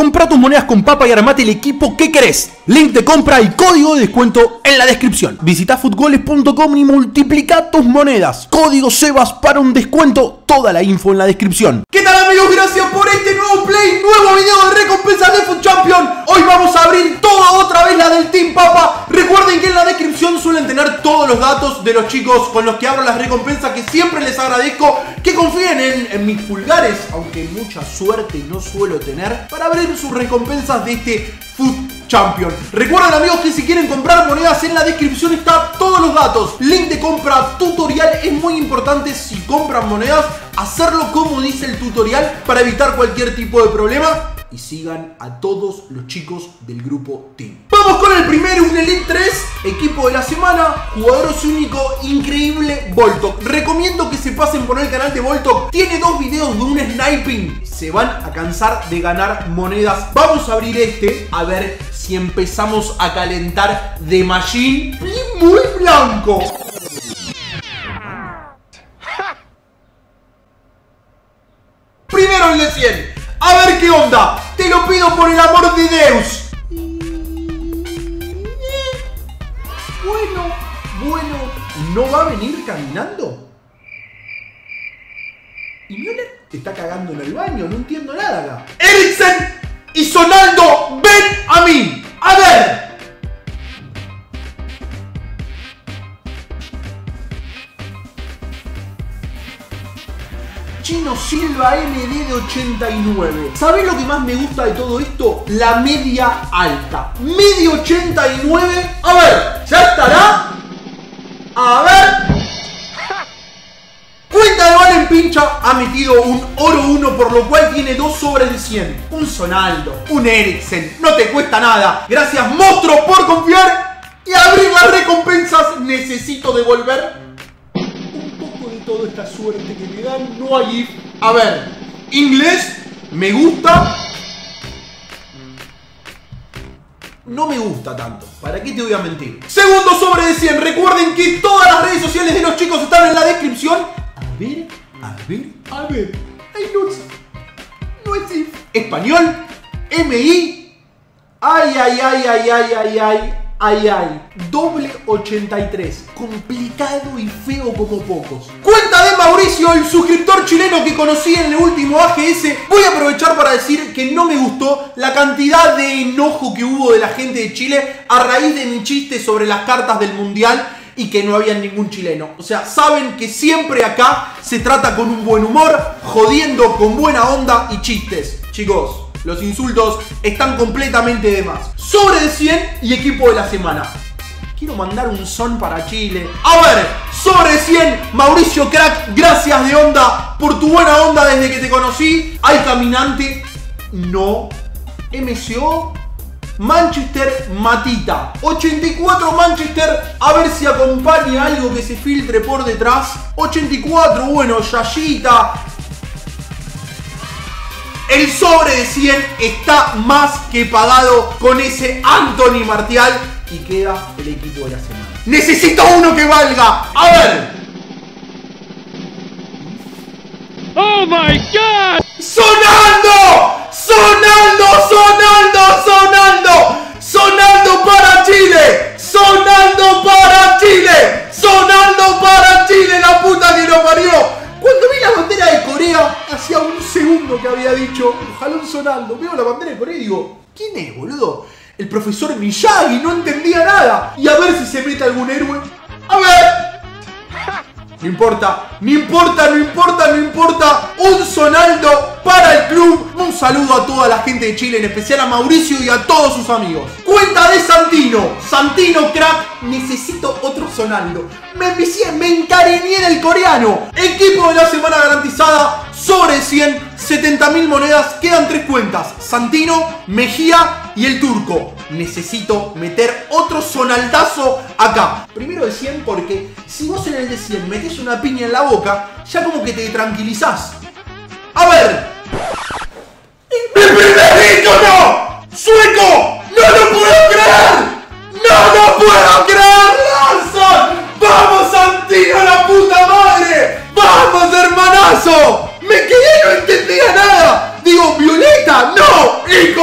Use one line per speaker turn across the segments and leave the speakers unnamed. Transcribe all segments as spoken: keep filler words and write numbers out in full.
Compra tus monedas con Papa y armate el equipo que querés. Link de compra y código de descuento en la descripción. Visita futgoles punto com y multiplica tus monedas. Código Sebas para un descuento. Toda la info en la descripción. ¿Qué tal, amigos? Gracias por este nuevo play, nuevo video de recompensas de Foot Champion. Hoy vamos a abrir toda otra vez la del Team Papa. Recuerden que en la descripción suelen tener todos los datos de los chicos con los que abro las recompensas, que siempre les agradezco que confíen en, en mis pulgares, aunque mucha suerte no suelo tener, para abrir sus recompensas de este Foot Champion. Recuerden, amigos, que si quieren comprar monedas, en la descripción está todos los datos. Link de compra, tutorial. Es muy importante, si compran monedas, hacerlo como dice el tutorial para evitar cualquier tipo de problema. Y sigan a todos los chicos del grupo Team. Vamos con el primero, un Elite tres, equipo de la semana, jugadores único, increíble, Voltok. Recomiendo que se pasen por el canal de Voltok. Tiene dos videos de un sniping. Se van a cansar de ganar monedas. Vamos a abrir este, a ver si empezamos a calentar de Machine. Y muy blanco. Primero el de cien. A ver qué onda. Te lo pido por el amor de Deus. Bueno, bueno. ¿No va a venir caminando? ¿Y Müller está cagando en el baño? No entiendo nada acá. Eriksen y Sonaldo, ven a mí. A ver. Chino Silva M D de ochenta y nueve. ¿Sabés lo que más me gusta de todo esto? La media alta. Media ochenta y nueve. A ver, ¿ya estará? A ver. Cuenta de Valen Pincha ha metido un oro uno, por lo cual tiene dos sobres de cien. Un Sonaldo, un Eriksen. No te cuesta nada. Gracias, monstruo, por confiar y abrir las recompensas. Necesito devolver toda esta suerte que me dan. No hay if. A ver, inglés, me gusta. No me gusta tanto, ¿para qué te voy a mentir? Segundo sobre de cien. Recuerden que todas las redes sociales de los chicos están en la descripción. A ver, a ver, a ver. Ay, no es, no es if. Español, M I. Ay, ay, ay, ay, ay, ay, ay. Ay, ay, doble ochenta y tres. Complicado y feo como pocos. Cuenta de Mauricio, el suscriptor chileno que conocí en el último A G S. Voy a aprovechar para decir que no me gustó la cantidad de enojo que hubo de la gente de Chile a raíz de mi chiste sobre las cartas del mundial y que no había ningún chileno. O sea, saben que siempre acá se trata con un buen humor, jodiendo con buena onda y chistes. Chicos, los insultos están completamente de más. Sobre de cien y equipo de la semana. Quiero mandar un son para Chile. A ver, sobre de cien, Mauricio Crack, gracias de onda por tu buena onda desde que te conocí. Hay caminante, no. M C O, Manchester Matita. ochenta y cuatro Manchester, a ver si acompaña algo que se filtre por detrás. ochenta y cuatro, bueno, Yayita. El sobre de cien está más que pagado con ese Anthony Martial y queda el equipo de la semana. ¡Necesito uno que valga! ¡A ver!
¡Oh, my God!
¡Sonaldo! ¡Sonaldo! ¡Sonaldo! ¡Sonaldo! ¡Sonaldo para Chile! ¡Sonaldo para Chile! ¡Sonaldo para Chile! ¡La puta que lo parió! Cuando vi la bandera de Corea, hacía un segundo que había dicho, ojalá un Sonaldo. Veo la bandera de Corea y digo, ¿quién es, boludo? El profesor Miyagi, no entendía nada. Y a ver si se mete algún héroe. A ver. No importa, no importa, no importa, no importa. Un Sonaldo para el club. Un saludo a toda la gente de Chile, en especial a Mauricio y a todos sus amigos. Cuenta de Santino. Santino, crack. Necesito otro Sonaldo. Me envicié, me encariñé del coreano. Equipo de la semana garantizada. Sobre cien, setenta mil monedas. Quedan tres cuentas. Santino, Mejía y el turco. Necesito meter otro Sonaldazo acá. Primero de cien, porque si vos en el de cien metés una piña en la boca, ya como que te tranquilizás. A ver. ¡Mi primer ícono! ¡Sueco! ¡No lo puedo creer! ¡No lo puedo creer, Lanzon! ¡Vamos, Santino, la puta madre! ¡Vamos, hermanazo! Me quedé, no entendía nada. Digo, Violeta, no. Hijo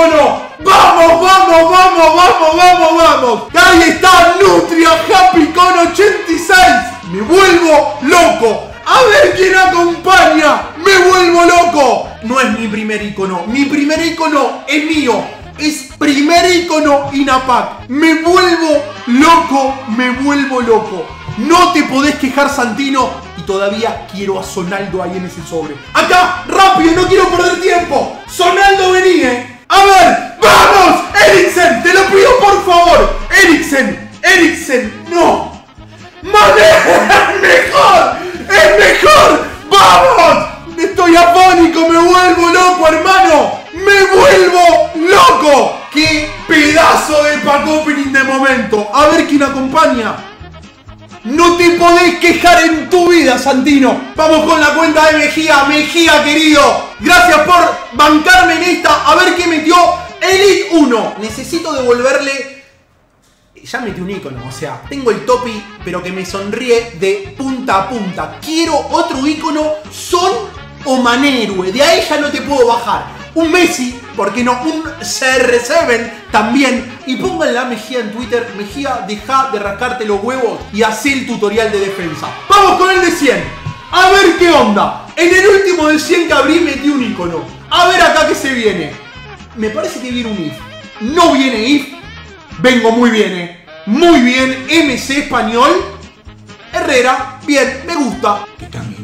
icono. ¡Vamos, vamos, vamos, vamos, vamos, vamos! ¡Ahí está! Nutria Happy con ochenta y seis. Me vuelvo loco. A ver quién acompaña. Me vuelvo loco. No es mi primer icono. Mi primer icono es mío. Es primer icono Inapac. Me vuelvo loco. Me vuelvo loco. No te podés quejar, Santino. Y todavía quiero a Sonaldo ahí en ese sobre. Acá, rápido, no quiero perder tiempo. Sonaldo, vení, eh. A ver, ¡vamos! Eriksen, te lo pido por favor. Eriksen, Eriksen, no. ¡Mané! ¡Es mejor! ¡Es mejor! ¡Vamos! Estoy afónico, me vuelvo loco, hermano. ¡Me vuelvo loco! ¡Qué pedazo de pack opening de momento! A ver quién acompaña. No te podés quejar en tu vida, Santino. Vamos con la cuenta de Mejía. Mejía, querido, gracias por bancarme en esta. A ver qué metió. Elite uno. Necesito devolverle. Ya metí un icono, o sea, tengo el topi, pero que me sonríe de punta a punta. Quiero otro icono, Son o Manéhéroe. De ahí ya no te puedo bajar. Un Messi, ¿por qué no? Un C R siete también. Y pónganle a Mejía en Twitter. Mejía, deja de rascarte los huevos y haz el tutorial de defensa. Vamos con el de cien. A ver qué onda. En el último de cien que abrí metí un icono. A ver acá qué se viene. Me parece que viene un if. No viene if. Vengo muy bien, eh. Muy bien. M C español. Herrera. Bien, me gusta. Que camine.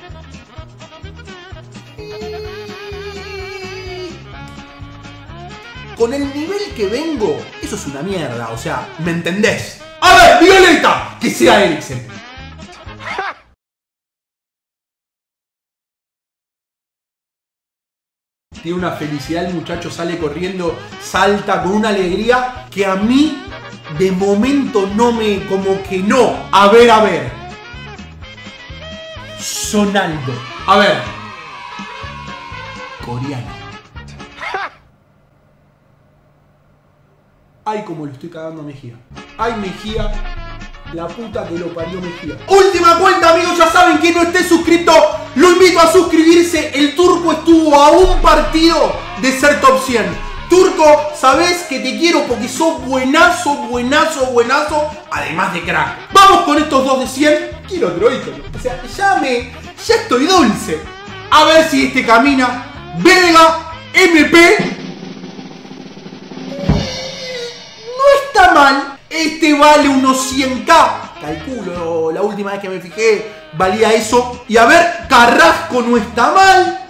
Con el nivel que vengo, eso es una mierda, o sea, ¿me entendés? A ver, Violeta, que sea Eriksen. Tiene una felicidad el muchacho, sale corriendo, salta con una alegría que a mí, de momento, no me, como que no. A ver, a ver. Sonaldo. A ver. Coreano. Ay, como lo estoy cagando a Mejía. Ay, Mejía. La puta que lo parió Mejía. Última cuenta, amigos. Ya saben que no esté suscrito. Lo invito a suscribirse. El Turco estuvo a un partido de ser top cien. Turco, sabes que te quiero porque sos buenazo, buenazo, buenazo. Además de crack. Vamos con estos dos de cien. Quiero otro ícono. O sea, ya me... Ya estoy dulce. A ver si este camina. Vega, M P... Está mal, este vale unos cien k. Calculo, la última vez que me fijé valía eso. Y a ver, Carrasco no está mal.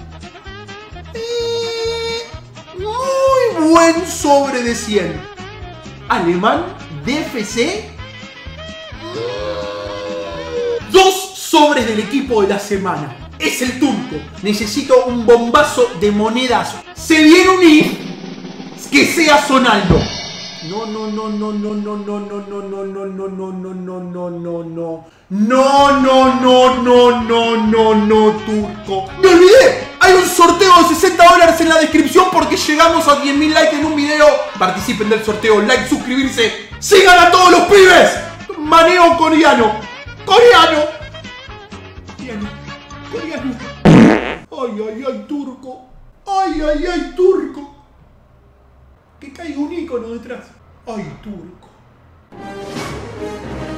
Y muy buen sobre de cien. Alemán, D F C. Dos sobres del equipo de la semana. Es el Turco. Necesito un bombazo de monedas. Se viene un if que sea Sonaldo. No, no, no, no, no, no, no, no, no, no, no, no, no, no, no, no, no, no. No, no, no, no, no, no, no, Turco. ¡Me olvidé! Hay un sorteo de sesenta dólares en la descripción porque llegamos a diez mil likes en un video. Participen del sorteo, like, suscribirse. ¡Sigan a todos los pibes! Maneo coreano. Coreano. Coreano. Coreano. Ay, ay, ay, Turco. Ay, ay, ay, Turco. Que caiga un icono detrás. Ay, Turco.